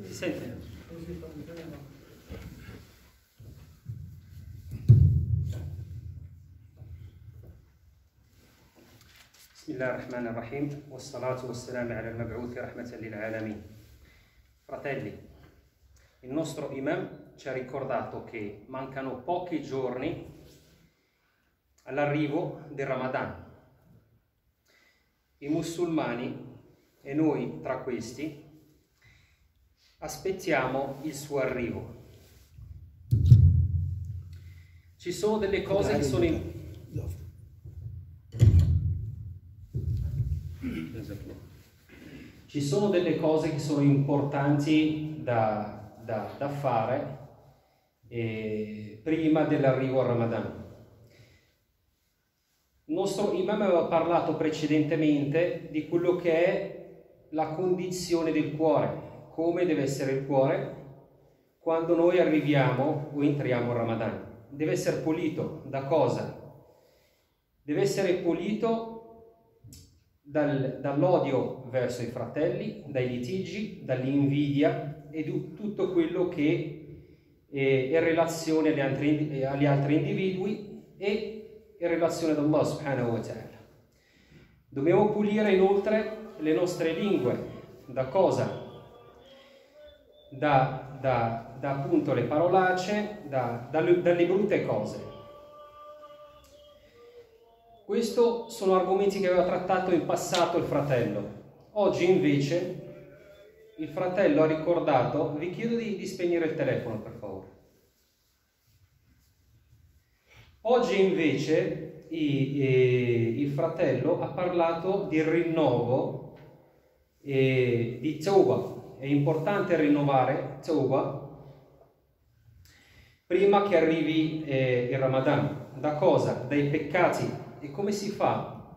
Si sente? Bismillahirrahmanirrahim. Wassalatu wassalamu ala al-mab'uth rahmatan lil alamin. Fratelli, il nostro imam ci ha ricordato che mancano pochi giorni all'arrivo del Ramadan. I musulmani, e noi tra questi, aspettiamo il suo arrivo. Ci sono delle cose che sono Ci sono delle cose che sono importanti da fare prima dell'arrivo al Ramadan. Il nostro imam aveva parlato precedentemente di quello che è la condizione del cuore, come deve essere il cuore quando noi arriviamo o entriamo al Ramadan. Deve essere pulito da cosa? Deve essere pulito dall'odio verso i fratelli, dai litigi, dall'invidia e di tutto quello che è in relazione agli altri individui e in relazione ad Allah subhanahu wa ta'ala. Dobbiamo pulire inoltre le nostre lingue. Da cosa? Da appunto le parolacce, dalle brutte cose. Questi sono argomenti che aveva trattato in passato il fratello. Oggi invece il fratello ha ricordato, vi chiedo di spegnere il telefono per favore. Oggi invece il fratello ha parlato di rinnovo di Tawbah. È importante rinnovare Tawbah prima che arrivi il Ramadan. Da cosa? Dai peccati. E come si fa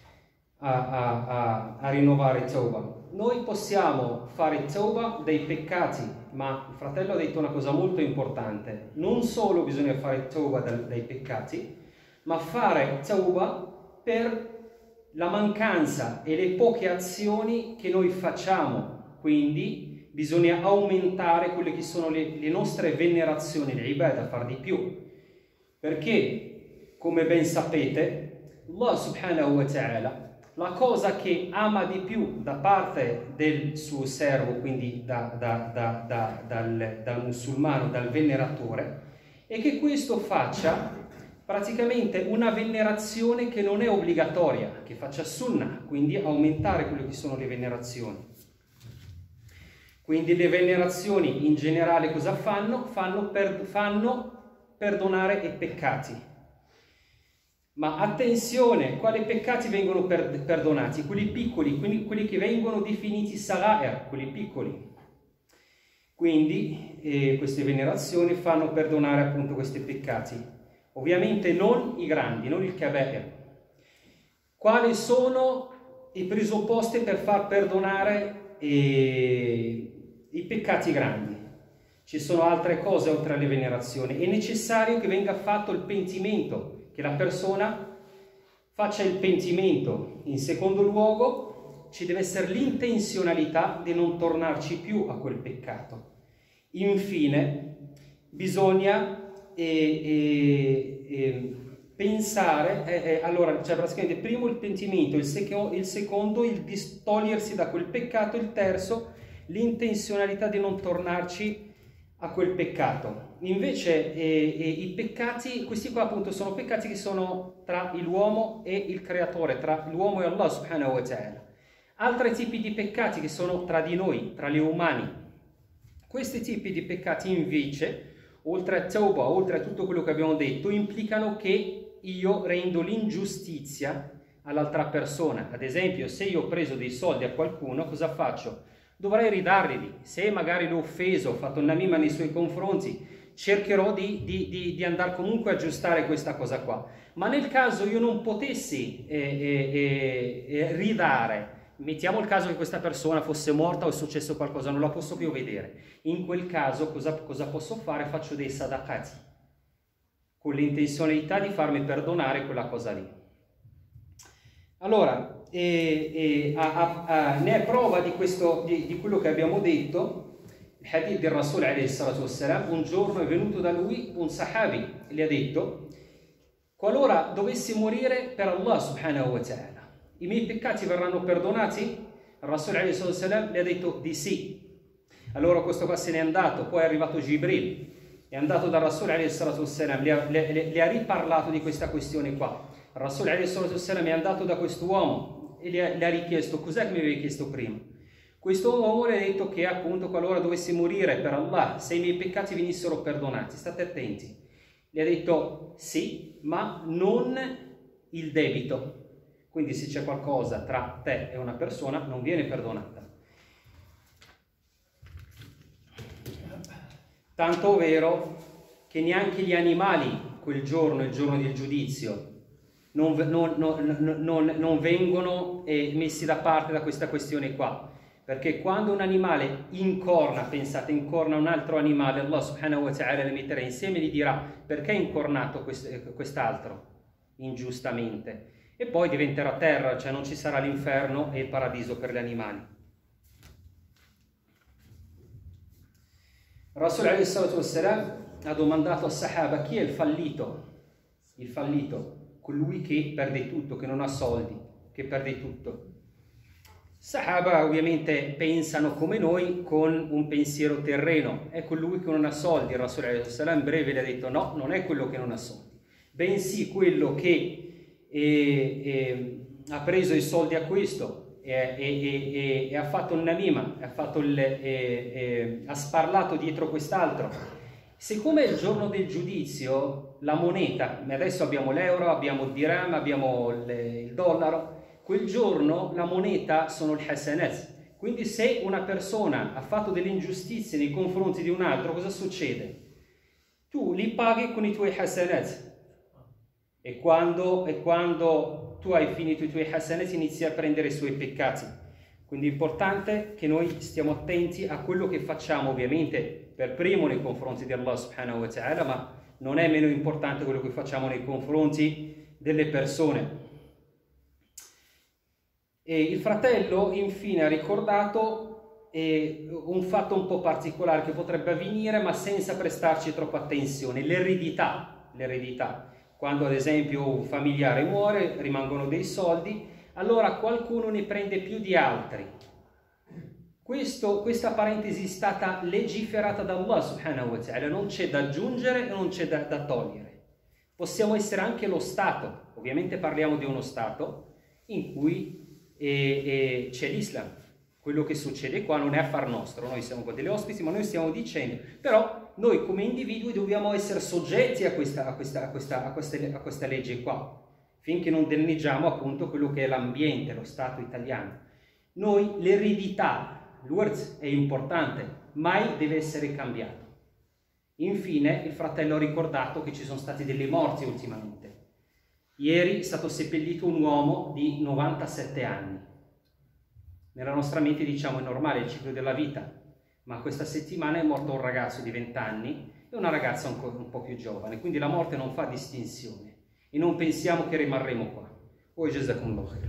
a rinnovare Tawbah? Noi possiamo fare Tawbah dai peccati, ma il fratello ha detto una cosa molto importante. Non solo bisogna fare Tawbah dai peccati, ma fare Tawbah per la mancanza e le poche azioni che noi facciamo. Quindi bisogna aumentare quelle che sono le nostre venerazioni, le ibadah, far di più. Perché, come ben sapete, Allah subhanahu wa ta'ala, la cosa che ama di più da parte del suo servo, quindi dal musulmano, dal veneratore, è che questo faccia praticamente una venerazione che non è obbligatoria, che faccia sunnah, quindi aumentare quelle che sono le venerazioni. Quindi le venerazioni in generale cosa fanno? Fanno perdonare i peccati. Ma attenzione, quali peccati vengono perdonati? Quelli piccoli, quindi quelli che vengono definiti sala'ir, quelli piccoli. Quindi queste venerazioni fanno perdonare appunto questi peccati. Ovviamente non i grandi, non il kaba'ir. Quali sono i presupposti per far perdonare i peccati grandi? Ci sono altre cose oltre alle venerazioni. È necessario che venga fatto il pentimento, che la persona faccia il pentimento. In secondo luogo ci deve essere l'intenzionalità di non tornarci più a quel peccato. Infine bisogna pensare, allora c'è praticamente primo il pentimento, il secondo il distogliersi da quel peccato, il terzo l'intenzionalità di non tornarci a quel peccato. Invece i peccati, questi qua appunto sono peccati che sono tra l'uomo e il creatore, tra l'uomo e Allah subhanahu wa ta'ala. Altri tipi di peccati che sono tra di noi, tra gli umani. Questi tipi di peccati invece, oltre a Tawbah, oltre a tutto quello che abbiamo detto, implicano che io rendo l'ingiustizia all'altra persona. Ad esempio, se io ho preso dei soldi a qualcuno, cosa faccio? Dovrei ridarli. Se magari l'ho offeso, ho fatto una mima nei suoi confronti, cercherò di andare comunque a aggiustare questa cosa qua. Ma nel caso io non potessi ridare, mettiamo il caso che questa persona fosse morta o è successo qualcosa, non la posso più vedere. In quel caso cosa posso fare? Faccio dei sadaqati, con l'intenzionalità di farmi perdonare quella cosa lì. Allora, ne è prova di quello che abbiamo detto Il hadith del Rasul alayhi salatu wassalam, un giorno è venuto da lui un sahabi e gli ha detto: qualora dovessi morire per Allah subhanahu wa ta'ala, i miei peccati verranno perdonati? Il Rasul alayhi salatu wassalam gli ha detto di sì. Allora questo qua se n'è andato, poi è arrivato Jibril, è andato dal Rasul alayhi salatu wassalam, le ha riparlato di questa questione qua. Il Rasul alayhi salatu wassalam è andato da quest'uomo e le ha richiesto: cos'è che mi avevi chiesto prima? Questo uomo le ha detto che appunto qualora dovessi morire per Allah, se i miei peccati venissero perdonati, state attenti. Le ha detto sì, ma non il debito. Quindi se c'è qualcosa tra te e una persona non viene perdonata. Tanto vero che neanche gli animali quel giorno, il giorno del giudizio, non vengono messi da parte da questa questione qua. Perché quando un animale incorna, pensate, incorna un altro animale, Allah subhanahu wa ta'ala le metterà insieme e gli dirà: perché hai incornato quest'altro ingiustamente? E poi diventerà terra, cioè non ci sarà l'inferno e il paradiso per gli animali. Rasul alayhi salatu wassalam ha domandato a Sahaba: chi è il fallito? Il fallito, colui che perde tutto, che non ha soldi, che perde tutto. Sahaba ovviamente pensano come noi con un pensiero terreno: è colui che non ha soldi. Il Rasul alayhi salatu wassalam in breve le ha detto: no, non è quello che non ha soldi, bensì quello che ha preso i soldi a questo e ha fatto un namima, ha sparlato dietro quest'altro. Siccome è il giorno del giudizio, la moneta, adesso abbiamo l'euro, abbiamo il dirham, abbiamo il dollaro, quel giorno la moneta sono il hasanat. Quindi se una persona ha fatto delle ingiustizie nei confronti di un altro, cosa succede? Tu li paghi con i tuoi hasanat. E quando tu hai finito i tuoi hasanat inizi a prendere i suoi peccati. Quindi è importante che noi stiamo attenti a quello che facciamo, ovviamente per primo nei confronti di Allah subhanahu wa ta'ala, ma non è meno importante quello che facciamo nei confronti delle persone. E il fratello infine ha ricordato un fatto un po' particolare che potrebbe avvenire ma senza prestarci troppa attenzione: l'eredità. Quando ad esempio un familiare muore, rimangono dei soldi, allora qualcuno ne prende più di altri. Questa parentesi è stata legiferata da Allah subhanahu wa ta'ala, non c'è da aggiungere e non c'è da togliere. Possiamo essere anche lo Stato, ovviamente parliamo di uno Stato in cui c'è l'Islam. Quello che succede qua non è affar nostro, noi siamo qua degli ospiti, ma noi stiamo dicendo, però noi come individui dobbiamo essere soggetti a questa legge qua, finché non danneggiamo appunto quello che è l'ambiente, lo Stato italiano. Noi, l'eredità, l'urz è importante, mai deve essere cambiato. Infine, il fratello ha ricordato che ci sono state delle morti ultimamente. Ieri è stato seppellito un uomo di 97 anni. Nella nostra mente diciamo è normale il ciclo della vita, ma questa settimana è morto un ragazzo di 20 anni e una ragazza un po' più giovane, quindi la morte non fa distinzione e non pensiamo che rimarremo qua. Poi jazakumullah khair.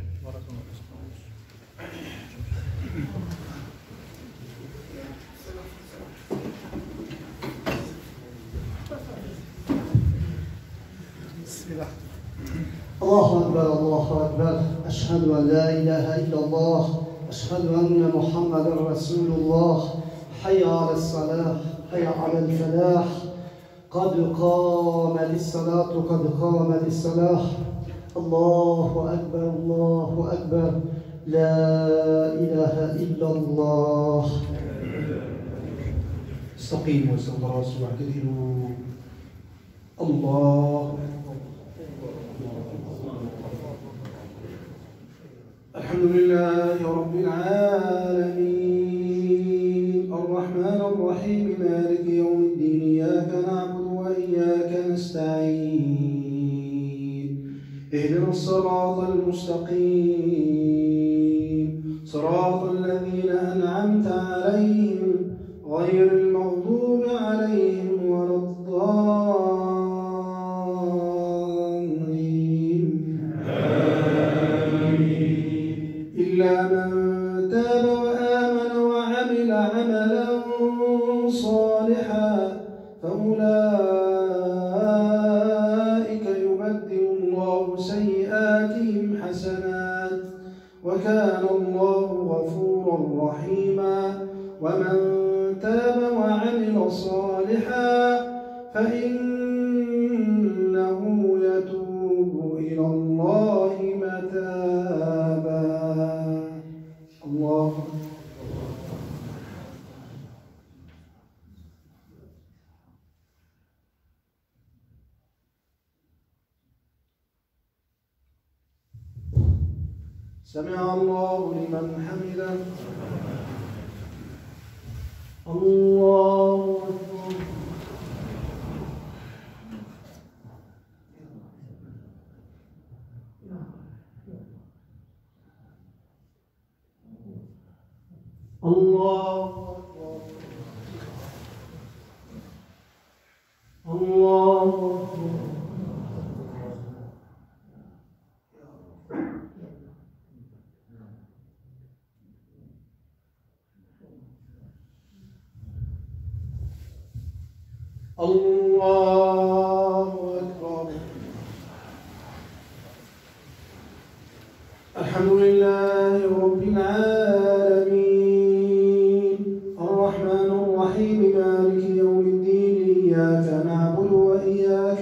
الله أكبر الله أكبر أشهد أن لا إله إلا الله أشهد أن محمد رسول الله حي على الصلاة حي على الفلاح قد قامت الصلاة قد قامت الصلاة الله أكبر لا إله إلا الله استقيموا وتواصوا واعتدلوا الله الحمد لله رب العالمين الرحمن الرحيم مالك يوم الدين إياك نعبد وإياك نستعين اهدنا الصراط المستقيم صراط الذين أنعمت عليهم غير المغضوب عليهم ولا الضالين إلا من تاب وآمن وعمل عملا وعملوا صالحا فأولئك يبدل الله سيئاتهم حسنات وكان الله غفورا رحيما ومن تاب وعمل صالحا فإنه يتوب إلى الله متابا. الله سمع الله لمن حمده. الله أكبر. الله أكبر. الله أكبر. الله أكبر. الحمد لله رب العالمين الرحمن الرحيم مالك يوم الدين إياك نعبد وإياك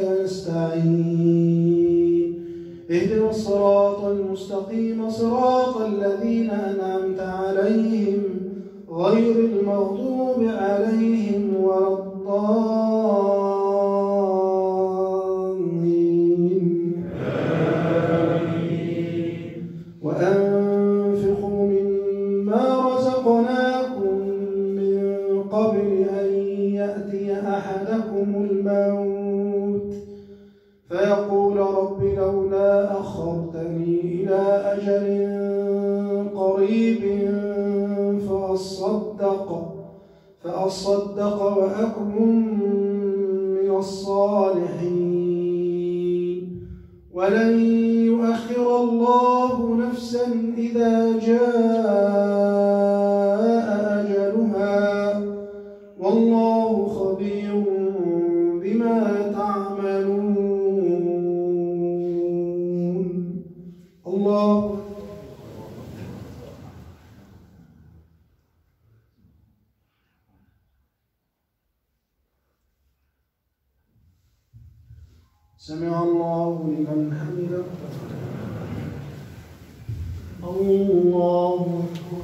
نستعين اهدنا الصراط المستقيم صراط الذين أنعمت عليهم غير المغضوب عليهم ولا الضالين. وأنفقوا مما رزقناكم من قبل أن يأتي أحدكم الموت فيقول رب لولا أخرتني إلى أجل قريب فأصدق وأكن من الصالحين ولن يؤخر الله نفسا إذا جاء أجلها والله خبير بما تعملون. الله سمع الله لمن حمده. الله أكبر.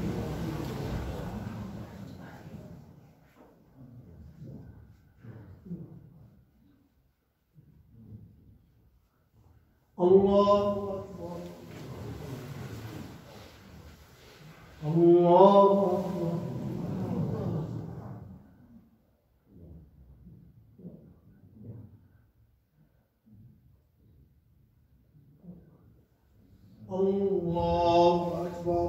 الله أكبر. الله أكبر. الله أكبر.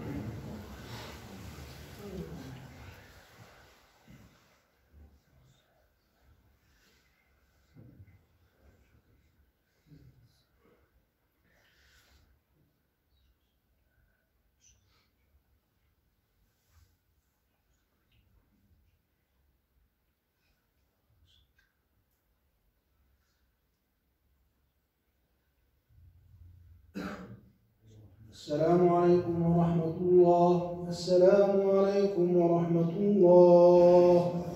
السلام عليكم ورحمة الله. السلام عليكم ورحمة الله.